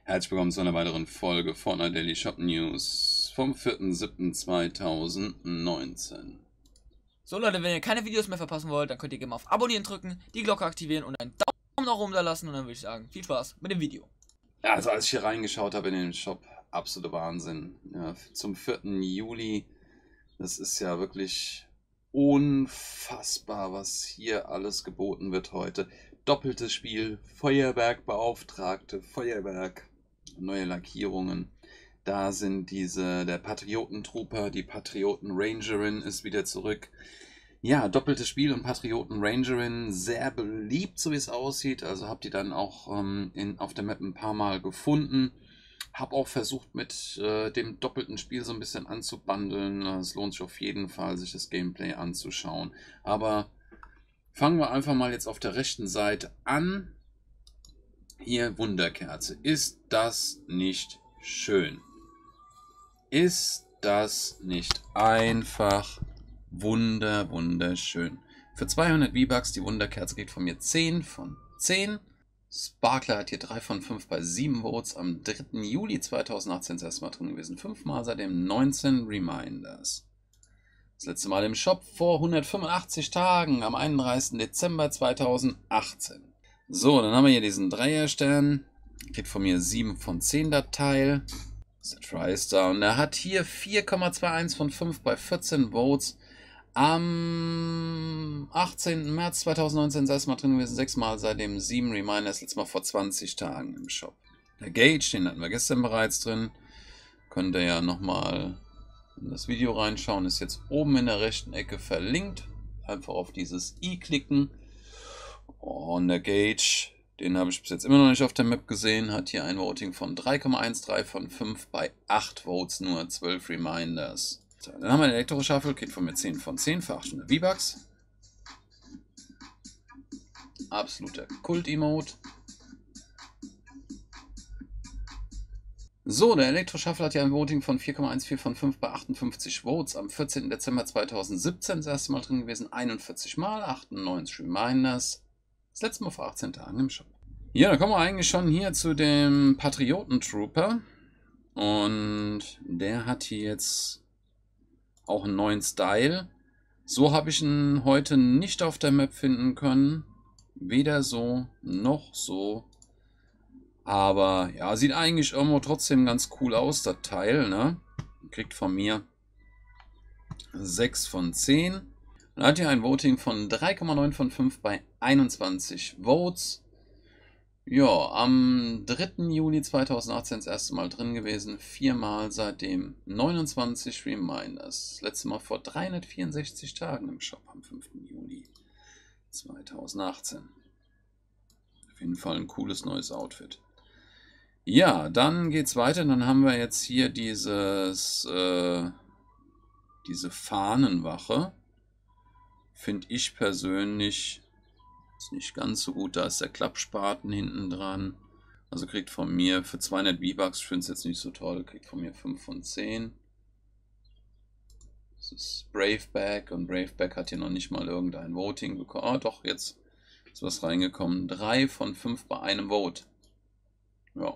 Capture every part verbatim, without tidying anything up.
Herzlich willkommen zu einer weiteren Folge Fortnite Daily Shop News vom vierten siebten zweitausendneunzehn. So Leute, wenn ihr keine Videos mehr verpassen wollt, dann könnt ihr gerne mal auf Abonnieren drücken, die Glocke aktivieren und einen Daumen nach oben da lassen. Und dann würde ich sagen, viel Spaß mit dem Video. Ja, also als ich hier reingeschaut habe in den Shop, absoluter Wahnsinn. Ja, zum vierten Juli, das ist ja wirklich unfassbar, was hier alles geboten wird heute. Doppeltes Spiel, Feuerwerkbeauftragte, Feuerwerk, neue Lackierungen. Da sind diese, der Patriotentrooper, die Patrioten-Rangerin ist wieder zurück. Ja, doppeltes Spiel und Patrioten-Rangerin, sehr beliebt, so wie es aussieht. Also habt ihr dann auch ähm, in, auf der Map ein paar Mal gefunden. Hab auch versucht mit äh, dem doppelten Spiel so ein bisschen anzubandeln. Es lohnt sich auf jeden Fall, sich das Gameplay anzuschauen. Aber fangen wir einfach mal jetzt auf der rechten Seite an. Hier Wunderkerze. Ist das nicht schön? Ist das nicht einfach wunder, wunderschön? Für zweihundert V-Bucks, die Wunderkerze geht von mir zehn von zehn. Sparkler hat hier drei von fünf bei sieben Votes. Am dritten Juli zweitausendachtzehn das erste Mal drin gewesen. fünfmal seitdem neunzehn Reminders. Das letzte Mal im Shop vor hundertfünfundachtzig Tagen am einunddreißigsten Dezember zweitausendachtzehn. So, dann haben wir hier diesen Dreierstern. Kriegt von mir sieben von zehn das Teil. Das ist der TriStar. Und er hat hier vier Komma einundzwanzig von fünf bei vierzehn Votes. Am achtzehnten März zweitausendneunzehn ist erstmal drin gewesen. Sechsmal seitdem sieben Reminders. Letztes Mal vor zwanzig Tagen im Shop. Der Gage, den hatten wir gestern bereits drin. Könnt ihr ja nochmal in das Video reinschauen. Ist jetzt oben in der rechten Ecke verlinkt. Einfach auf dieses i klicken. Und der Gage, den habe ich bis jetzt immer noch nicht auf der Map gesehen, hat hier ein Voting von drei Komma dreizehn von fünf bei acht Votes, nur zwölf Reminders. So, dann haben wir den Elektro-Shuffle, geht von mir zehn von zehn für achthundert V-Bucks. Absoluter Kult-Emote. So, der Elektro-Shuffle hat ja ein Voting von vier Komma vierzehn von fünf bei achtundfünfzig Votes. Am vierzehnten Dezember zweitausendsiebzehn das erste Mal drin gewesen, einundvierzig Mal, achtundneunzig Reminders. Das letzte Mal vor achtzehn Tagen im Shop. Ja, da kommen wir eigentlich schon hier zu dem Patrioten-Trooper. Und der hat hier jetzt auch einen neuen Style. So habe ich ihn heute nicht auf der Map finden können. Weder so noch so. Aber ja, sieht eigentlich irgendwo trotzdem ganz cool aus, das Teil. Ne? Kriegt von mir sechs von zehn. Und hat hier ein Voting von drei Komma neun von fünf bei einundzwanzig Votes. Ja, am dritten Juli zweitausendachtzehn das erste Mal drin gewesen. Viermal seitdem neunundzwanzig Reminders. Das letzte Mal vor dreihundertvierundsechzig Tagen im Shop am fünften Juli zweitausendachtzehn. Auf jeden Fall ein cooles neues Outfit. Ja, dann geht's weiter. Dann haben wir jetzt hier dieses, äh, diese Fahnenwache. Finde ich persönlich ist nicht ganz so gut. Da ist der Klappspaten hinten dran. Also kriegt von mir für zweihundert V-Bucks, ich finde es jetzt nicht so toll, kriegt von mir fünf von zehn. Das ist Braveback und Braveback hat hier noch nicht mal irgendein Voting bekommen. Ah, doch, jetzt ist was reingekommen. drei von fünf bei einem Vote. Ja.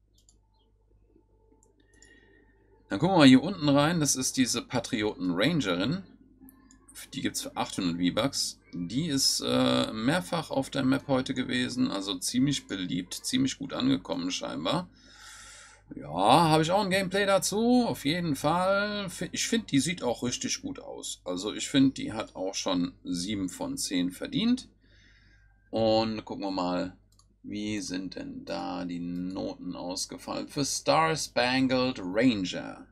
Dann gucken wir mal hier unten rein. Das ist diese Patrioten-Rangerin. Die gibt es für achthundert V-Bucks. Die ist äh, mehrfach auf der Map heute gewesen. Also ziemlich beliebt. Ziemlich gut angekommen scheinbar. Ja, habe ich auch ein Gameplay dazu. Auf jeden Fall. Ich finde, die sieht auch richtig gut aus. Also ich finde, die hat auch schon sieben von zehn verdient. Und gucken wir mal, wie sind denn da die Noten ausgefallen für Star Spangled Ranger.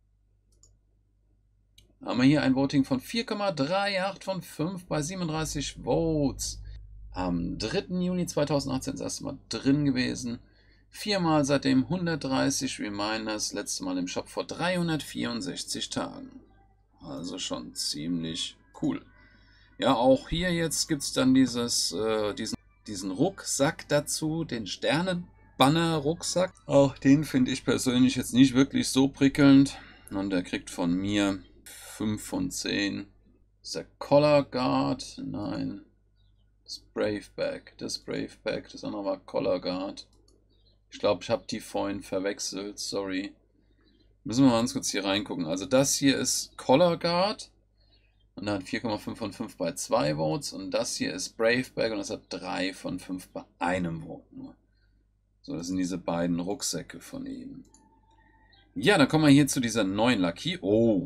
Haben wir hier ein Voting von vier Komma achtunddreißig von fünf bei siebenunddreißig Votes. Am dritten Juni zweitausendachtzehn das erste Mal drin gewesen. Viermal seitdem hundertdreißig Reminders. Letztes Mal im Shop vor dreihundertvierundsechzig Tagen. Also schon ziemlich cool. Ja, auch hier jetzt gibt es dann dieses, äh, diesen, diesen Rucksack dazu. Den Sternenbanner-Rucksack. Auch den finde ich persönlich jetzt nicht wirklich so prickelnd. Und der kriegt von mir fünf von zehn. Das ist der Collar Guard. Nein. Das Braveback. Das Braveback. Das andere war Collar Guard. Ich glaube, ich habe die vorhin verwechselt. Sorry. Müssen wir mal ganz kurz hier reingucken. Also das hier ist Color Guard. Und da hat vier Komma fünf von fünf bei zwei Votes. Und das hier ist Braveback und das hat drei von fünf bei einem Vote nur. So, das sind diese beiden Rucksäcke von ihm. Ja, dann kommen wir hier zu dieser neuen Lucky. Oh.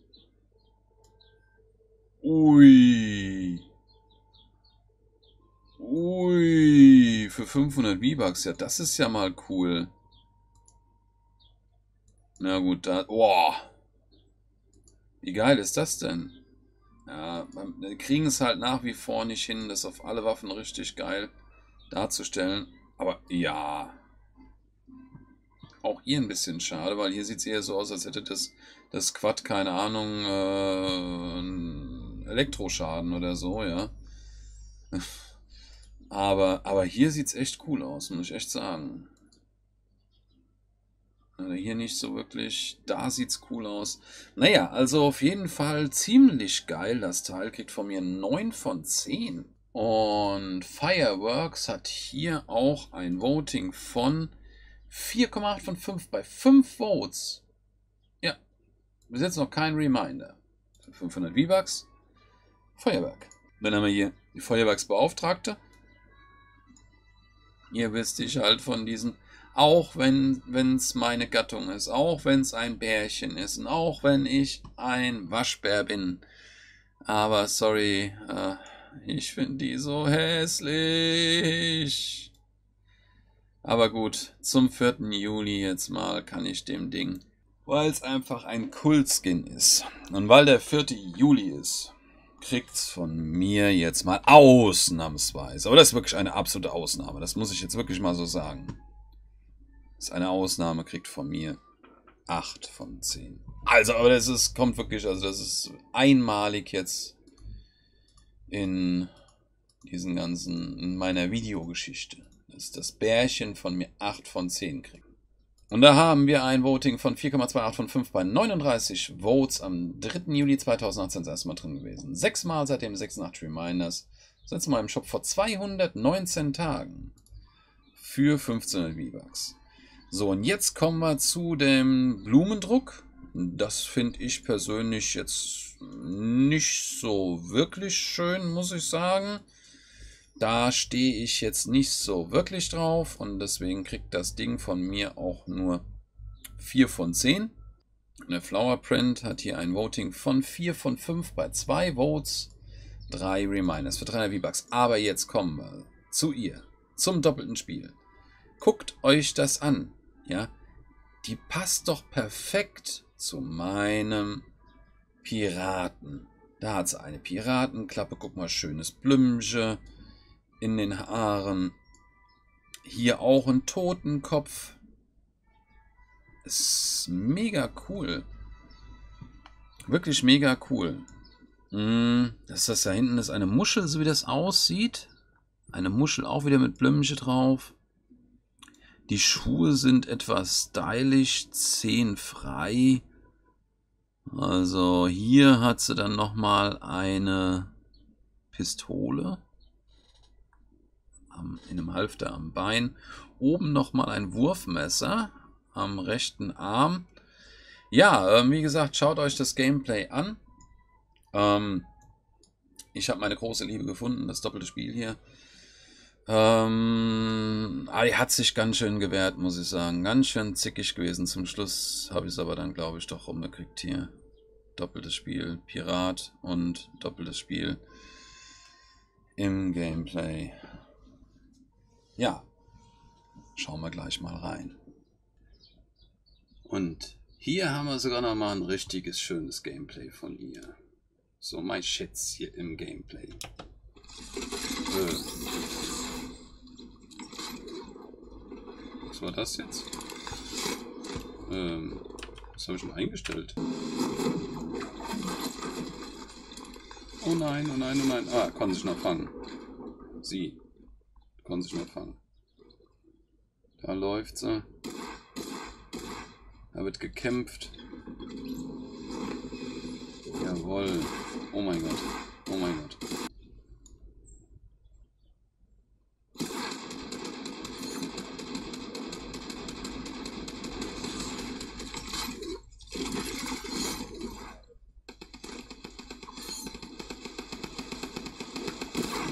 Ui. Ui. Für fünfhundert V-Bucks. Ja, das ist ja mal cool. Na gut, da... Boah. Wie geil ist das denn? Ja, wir kriegen es halt nach wie vor nicht hin, das auf alle Waffen richtig geil darzustellen. Aber ja... Auch hier ein bisschen schade, weil hier sieht es eher so aus, als hätte das, das Quad, keine Ahnung, äh, Elektroschaden oder so, ja. Aber, aber hier sieht es echt cool aus, muss ich echt sagen. Also hier nicht so wirklich, da sieht es cool aus. Naja, also auf jeden Fall ziemlich geil. Das Teil kriegt von mir neun von zehn. Und Fireworks hat hier auch ein Voting von vier Komma acht von fünf bei fünf Votes. Ja, bis jetzt noch kein Reminder. Für fünfhundert V-Bucks. Feuerwerk. Dann haben wir hier die Feuerwerksbeauftragte. Hier wisst ich halt von diesen, auch wenn es meine Gattung ist, auch wenn es ein Bärchen ist und auch wenn ich ein Waschbär bin. Aber sorry, äh, ich finde die so hässlich. Aber gut, zum vierten Juli jetzt mal kann ich dem Ding, weil es einfach ein Kult-Skin ist. Und weil der vierte Juli ist, kriegt es von mir jetzt mal ausnahmsweise. Aber das ist wirklich eine absolute Ausnahme. Das muss ich jetzt wirklich mal so sagen. Das ist eine Ausnahme, kriegt von mir acht von zehn. Also, aber das ist, kommt wirklich, also das ist einmalig jetzt in diesen ganzen, in meiner Videogeschichte. Dass das Bärchen von mir acht von zehn kriegt. Und da haben wir ein Voting von vier Komma achtundzwanzig von fünf bei neununddreißig Votes am dritten Juli zweitausendachtzehn das erste Mal drin gewesen. Sechsmal seit dem sechsundachtzig Reminders. Das letzte Mal im Shop vor zweihundertneunzehn Tagen. Für fünfzehnhundert V-Bucks. So, und jetzt kommen wir zu dem Blumendruck. Das finde ich persönlich jetzt nicht so wirklich schön, muss ich sagen. Da stehe ich jetzt nicht so wirklich drauf und deswegen kriegt das Ding von mir auch nur vier von zehn. Der Flower Print hat hier ein Voting von vier von fünf bei zwei Votes, drei Reminders für dreihundert V-Bucks. Aber jetzt kommen wir zu ihr, zum doppelten Spiel. Guckt euch das an, ja? Die passt doch perfekt zu meinem Piraten. Da hat sie eine Piratenklappe, guck mal, schönes Blümchen in den Haaren. Hier auch ein Totenkopf. Ist mega cool. Wirklich mega cool. Das, das da hinten ist eine Muschel, so wie das aussieht. Eine Muschel auch wieder mit Blümchen drauf. Die Schuhe sind etwas stylisch, zehenfrei. Also hier hat sie dann nochmal eine Pistole. In einem Halfter am Bein. Oben nochmal ein Wurfmesser am rechten Arm. Ja, äh, wie gesagt, schaut euch das Gameplay an. Ähm, ich habe meine große Liebe gefunden, das doppelte Spiel hier. Ähm, aber die hat sich ganz schön gewehrt, muss ich sagen. Ganz schön zickig gewesen. Zum Schluss habe ich es aber dann, glaube ich, doch rumgekriegt hier. Doppeltes Spiel, Pirat und doppeltes Spiel im Gameplay. Ja, schauen wir gleich mal rein. Und hier haben wir sogar noch mal ein richtiges schönes Gameplay von ihr. So, mein Schätz hier im Gameplay. Äh. Was war das jetzt? Ähm, was habe ich schon eingestellt? Oh nein, oh nein, oh nein. Ah, konnte sich noch fangen. Sie. Konnte sich noch fangen. Da läuft sie. Da wird gekämpft. Jawohl. Oh mein Gott. Oh mein Gott.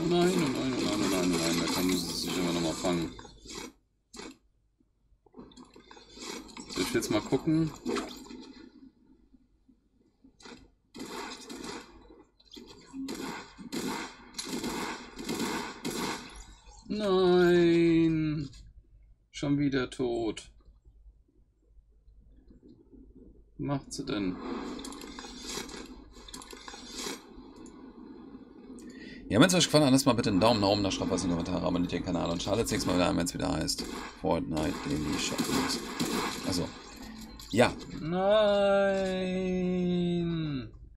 nein, oh nein, oh nein, oh nein, oh nein, da kann sie sich immer nochmal fangen. So, ich will jetzt mal gucken. Nein! Schon wieder tot. Was macht sie denn? Ja, wenn es euch gefallen hat, lasst mal bitte einen Daumen nach oben, da schreibt was in die Kommentare, abonniert den Kanal und schaltet das nächste Mal wieder ein, wenn es wieder heißt Fortnite Daily Shop News. Also, ja. Nein!